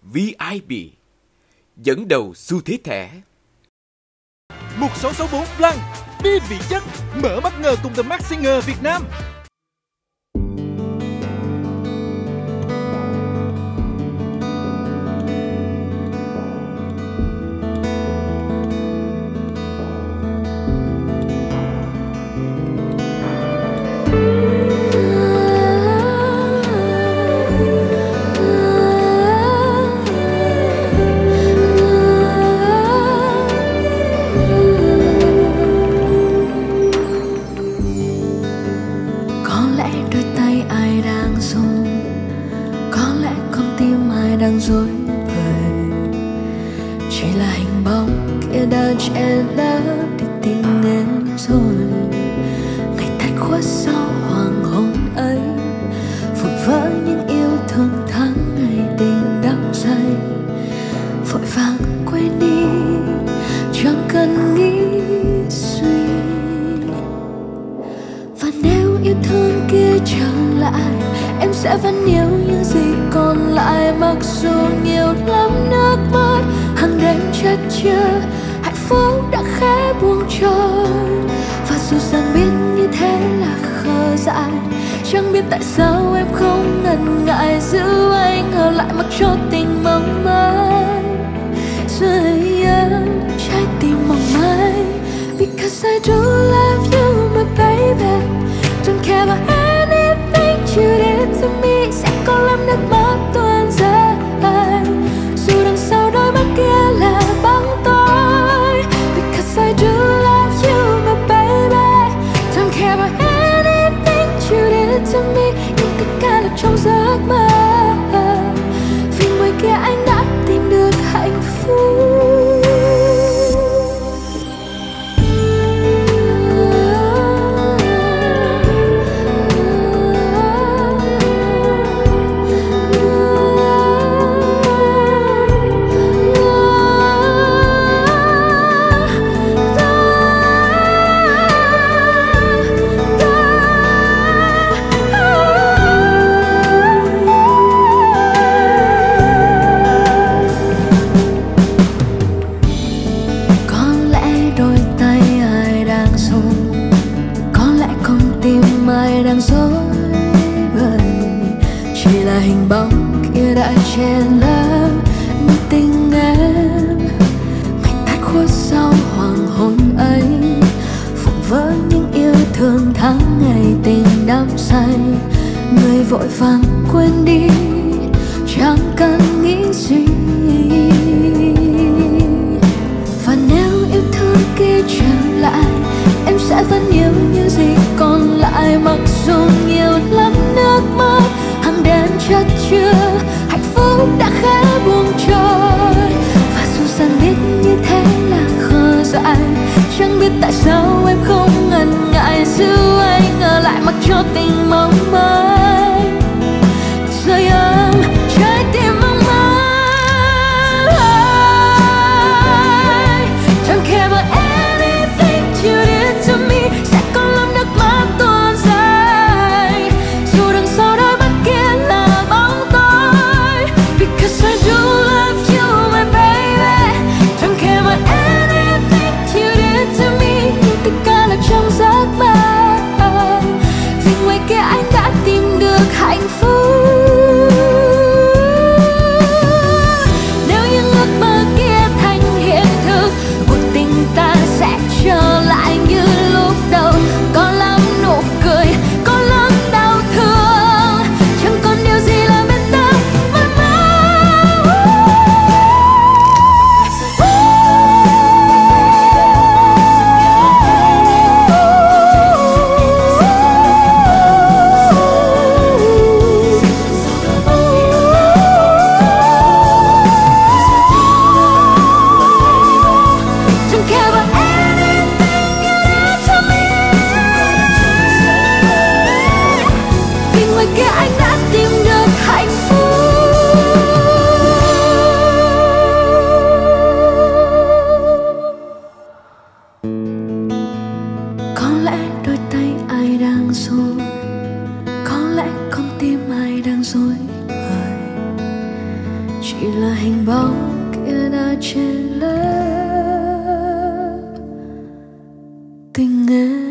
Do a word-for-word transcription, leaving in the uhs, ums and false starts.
vê i pê, dẫn đầu xu thế thẻ. một sáu sáu bốn Blanc, đi vị chất, mở bất ngờ cùng The Masked Singer Việt Nam. Đang dối bời, chỉ là hình bóng kia đã che lấp đi tình em rồi. Ngày tắt khuất sau hoàng hôn ấy, vụn vỡ những yêu thương tháng ngày tình đắm say. Vội vàng quên đi, chẳng cần nghĩ suy. Và nếu yêu thương kia trở lại, em sẽ vẫn yêu những gì còn lại. Mặc dù nhiều lắm nước mắt, hàng đêm chất chứa hạnh phúc đã khẽ buông trôi. Và dù rằng biết như thế là khờ dại, chẳng biết tại sao em không ngần ngại giữ anh ở lại mặc cho tình mong manh dưới em trái tim mong manh. Because I do love you my baby, don't care about anything you did to me. Sẽ có lắm nước mắt tuôn rơi, dù đằng sau đôi mắt kia là bóng tối. Because I do love you my baby, don't care about anything you did to me. Nhưng tất cả là trong giấc mơ, vì ngoài kia anh đã tìm được hạnh phúc. Đang dối bời, chỉ là hình bóng kia đã che lấp những tình em. Ngày tắt khuất sau hoàng hôn ấy, vụn vỡ những yêu thương tháng ngày tình đắm say. Người vội vàng quên đi, chẳng cần nghĩ gì. Và nếu yêu thương kia trở lại, em sẽ vẫn yêu những gì còn lại. Mặc dù nhiều lắm nước mắt, hàng đêm chất chứa hạnh phúc đã khẽ buông trôi. Và dù rằng biết như thế là khờ dại, chẳng biết tại sao em không ngần ngại giữ anh ở lại mặc cho tình mong manh. Rồi em trái tim mong chỉ là hình bóng kia đã che lấp tình em.